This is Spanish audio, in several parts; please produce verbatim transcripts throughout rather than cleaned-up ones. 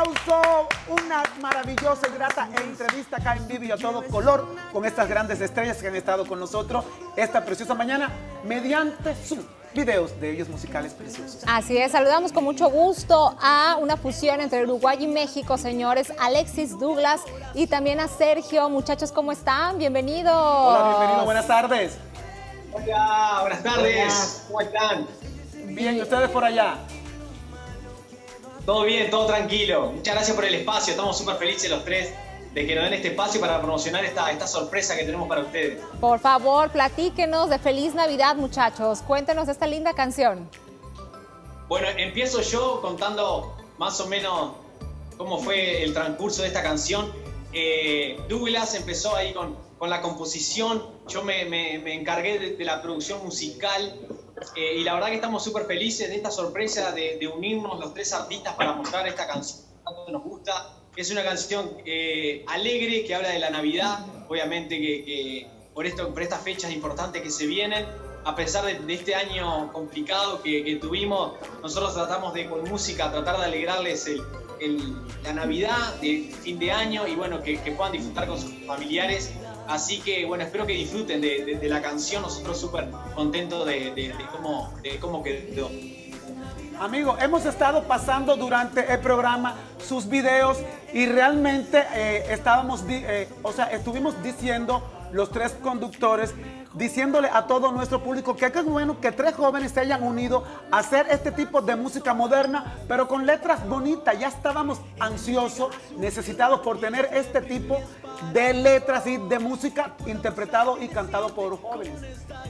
aplauso, una maravillosa y grata entrevista acá en vivo y a todo color con estas grandes estrellas que han estado con nosotros esta preciosa mañana mediante sus videos de ellos musicales preciosos. Así es, saludamos con mucho gusto a una fusión entre Uruguay y México, señores, Alexis Douglas y también a Sergio. Muchachos, ¿cómo están? Bienvenidos. Hola, bienvenidos, buenas tardes. Hola, buenas tardes. ¿Cómo están? Bien, ¿y ustedes por allá? Todo bien, todo tranquilo. Muchas gracias por el espacio. Estamos súper felices los tres de que nos den este espacio para promocionar esta, esta sorpresa que tenemos para ustedes. Por favor, platíquenos de Feliz Navidad, muchachos. Cuéntenos esta linda canción. Bueno, empiezo yo contando más o menos cómo fue el transcurso de esta canción. Eh, Douglas empezó ahí con, con la composición. Yo me, me, me encargué de, de la producción musical. Eh, y la verdad que estamos súper felices de esta sorpresa de, de unirnos los tres artistas para mostrar esta canción que tanto nos gusta. Es una canción eh, alegre que habla de la Navidad, obviamente que, que por, esto, por estas fechas importantes que se vienen, a pesar de, de este año complicado que, que tuvimos, nosotros tratamos de con música tratar de alegrarles el, el, la Navidad de fin de año y bueno, que, que puedan disfrutar con sus familiares. Así que, bueno, espero que disfruten de, de, de la canción. Nosotros súper contentos de, de, de, cómo, de cómo quedó. Amigos, hemos estado pasando durante el programa sus videos y realmente eh, estábamos, eh, o sea, estuvimos diciendo los tres conductores, diciéndole a todo nuestro público que es bueno que tres jóvenes se hayan unido a hacer este tipo de música moderna, pero con letras bonitas. Ya estábamos ansiosos, necesitados por tener este tipo de letras y de música interpretado y cantado por jóvenes.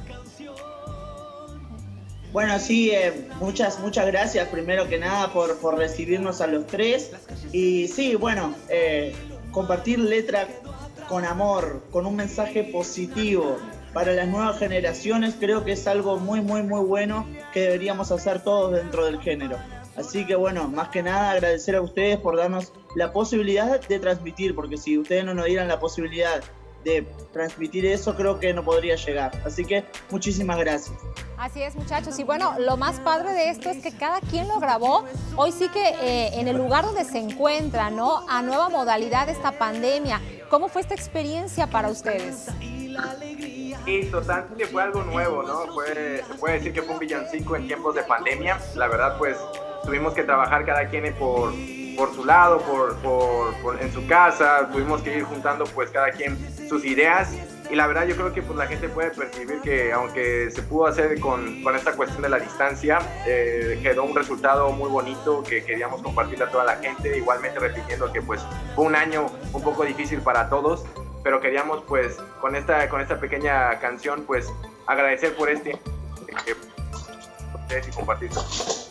Bueno, sí, eh, muchas, muchas gracias primero que nada por, por recibirnos a los tres. Y sí, bueno, eh, compartir letra con amor, con un mensaje positivo para las nuevas generaciones, creo que es algo muy, muy, muy bueno que deberíamos hacer todos dentro del género. Así que bueno, más que nada agradecer a ustedes por darnos la posibilidad de transmitir, porque si ustedes no nos dieran la posibilidad de transmitir eso, creo que no podría llegar. Así que muchísimas gracias. Así es, muchachos. Y bueno, lo más padre de esto es que cada quien lo grabó. Hoy sí que eh, en el lugar donde se encuentra, ¿no? A nueva modalidad de esta pandemia. ¿Cómo fue esta experiencia para ustedes? Sí, totalmente fue algo nuevo, ¿no? Fue, se puede decir que fue un villancico en tiempos de pandemia. La verdad, pues, tuvimos que trabajar cada quien por, por su lado, por, por, por, en su casa. Tuvimos que ir juntando, pues, cada quien sus ideas. Y la verdad, yo creo que pues, la gente puede percibir que, aunque se pudo hacer con, con esta cuestión de la distancia, eh, quedó un resultado muy bonito que queríamos compartirle a toda la gente. Igualmente repitiendo que, pues, fue un año un poco difícil para todos, pero queríamos, pues, con esta, con esta pequeña canción, pues, agradecer por este eh, ustedes y compartirlo.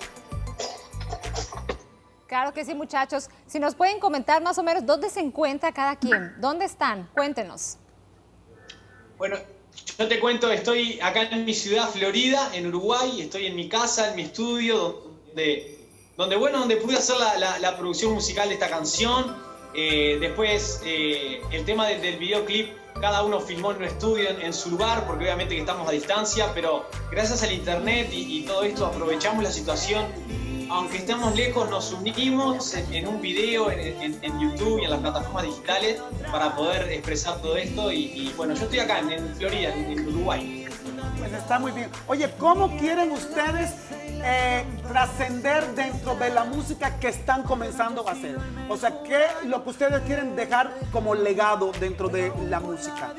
Claro que sí, muchachos. Si nos pueden comentar más o menos dónde se encuentra cada quien, dónde están, cuéntenos. Bueno, yo te cuento, estoy acá en mi ciudad, Florida, en Uruguay. Estoy en mi casa, en mi estudio, donde, donde bueno, donde pude hacer la, la, la producción musical de esta canción. Eh, después, eh, el tema de, del videoclip, cada uno filmó en un estudio en, en su lugar, porque obviamente que estamos a distancia, pero gracias al internet y, y todo esto aprovechamos la situación. Aunque estemos lejos, nos unimos en, en un video en, en, en YouTube y en las plataformas digitales para poder expresar todo esto. Y, y bueno, yo estoy acá en, en Florida, en, en Uruguay. Pues está muy bien. Oye, ¿cómo quieren ustedes eh, trascender dentro de la música que están comenzando a hacer? O sea, ¿qué es lo que ustedes quieren dejar como legado dentro de la música?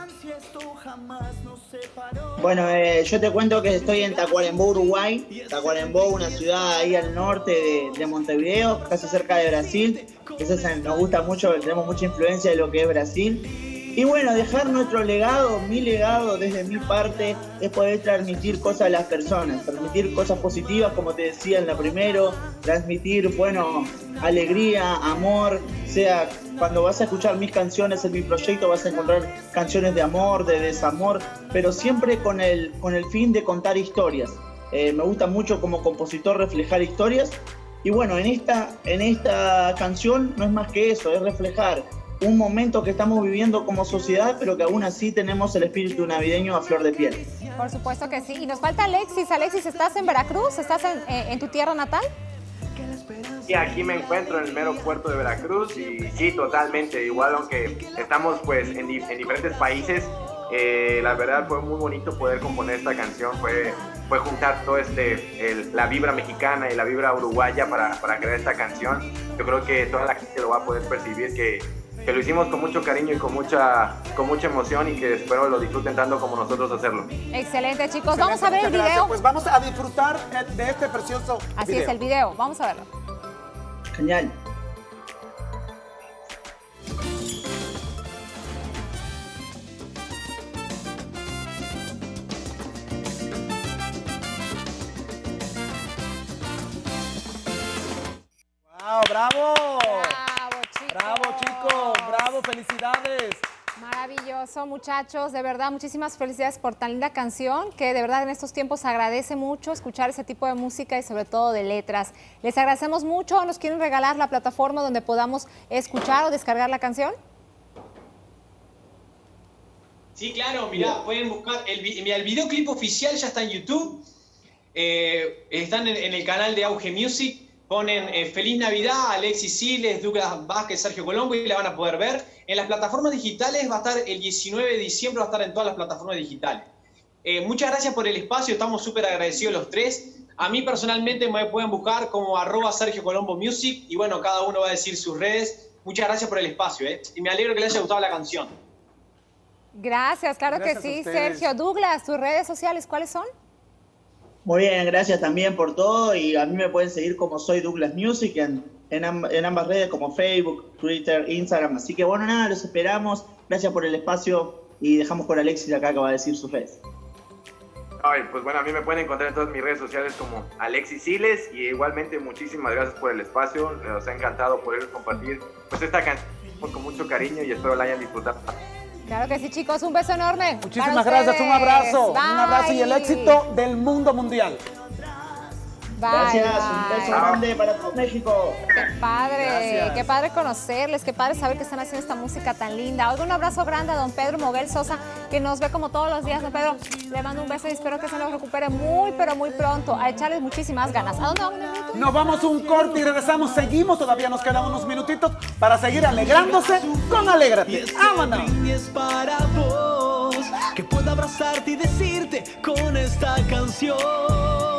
Bueno, eh, yo te cuento que estoy en Tacuarembó, Uruguay. Tacuarembó, una ciudad ahí al norte de, de Montevideo, casi cerca de Brasil. Eso nos gusta mucho, tenemos mucha influencia de lo que es Brasil. Y bueno, dejar nuestro legado, mi legado desde mi parte, es poder transmitir cosas a las personas, transmitir cosas positivas, como te decía en la primero, transmitir, bueno, alegría, amor, sea cuando vas a escuchar mis canciones en mi proyecto vas a encontrar canciones de amor, de desamor, pero siempre con el, con el fin de contar historias. Eh, me gusta mucho como compositor reflejar historias y bueno, en esta, en esta canción no es más que eso, es reflejar un momento que estamos viviendo como sociedad, pero que aún así tenemos el espíritu navideño a flor de piel. Por supuesto que sí. Y nos falta Alexis. Alexis, ¿estás en Veracruz? ¿Estás en, eh, en tu tierra natal? Y aquí me encuentro en el mero puerto de Veracruz y sí, totalmente, igual aunque estamos pues en, en diferentes países, eh, la verdad fue muy bonito poder componer esta canción, fue, fue juntar todo este, el, la vibra mexicana y la vibra uruguaya para, para crear esta canción. Yo creo que toda la gente lo va a poder percibir, que, que lo hicimos con mucho cariño y con mucha, con mucha emoción y que espero lo disfruten tanto como nosotros hacerlo. Excelente, chicos. Excelente, vamos a ver el video. Gracias. Pues vamos a disfrutar de este precioso Así video. es, el video. Vamos a verlo. Genial. Wow, bravo. Bravo, chicos. Bravo, chicos. Bravo, felicidades. Maravilloso, muchachos, de verdad, muchísimas felicidades por tan linda canción, que de verdad en estos tiempos se agradece mucho escuchar ese tipo de música y sobre todo de letras. Les agradecemos mucho. ¿Nos quieren regalar la plataforma donde podamos escuchar o descargar la canción? Sí, claro, mirá, pueden buscar, el, mirá, el videoclip oficial ya está en YouTube, eh, están en, en el canal de Auge Music. Ponen eh, Feliz Navidad, Alexis Siles, Douglas Vázquez, Sergio Colombo y la van a poder ver. En las plataformas digitales va a estar el diecinueve de diciembre, va a estar en todas las plataformas digitales. Eh, muchas gracias por el espacio, estamos súper agradecidos los tres. A mí personalmente me pueden buscar como arroba Sergio Colombo Music y bueno, cada uno va a decir sus redes. Muchas gracias por el espacio, ¿eh? Y me alegro que les haya gustado la canción. Gracias, claro Gracias que a sí, ustedes. Sergio. Douglas, ¿tus redes sociales cuáles son? Muy bien, gracias también por todo y a mí me pueden seguir como Soy Douglas Music en, en, amb en ambas redes como Facebook, Twitter, Instagram. Así que bueno, nada, los esperamos. Gracias por el espacio y dejamos con Alexis acá que va a decir sus redes. Ay, pues bueno, a mí me pueden encontrar en todas mis redes sociales como Alexis Siles y igualmente muchísimas gracias por el espacio. Nos ha encantado poder compartir pues esta canción con mucho cariño y espero la hayan disfrutado. Claro que sí, chicos. Un beso enorme. Muchísimas para gracias, un ustedes. abrazo. Bye. Un abrazo y el éxito del mundo mundial. Bye, Gracias, bye. un beso grande para todo México. Qué padre, Gracias. qué padre conocerles, qué padre saber que están haciendo esta música tan linda. Oiga, un abrazo grande a don Pedro Moguel Sosa, que nos ve como todos los días. Don Pedro, le mando un beso y espero que se nos recupere muy, pero muy pronto. A echarles muchísimas ganas. ¿A dónde vamos, Negrito? Nos vamos un corte y regresamos. Seguimos, todavía nos quedan unos minutitos para seguir alegrándose con Alégrate. ¡Vámonos! Y es para vos, que pueda abrazarte y decirte con esta canción.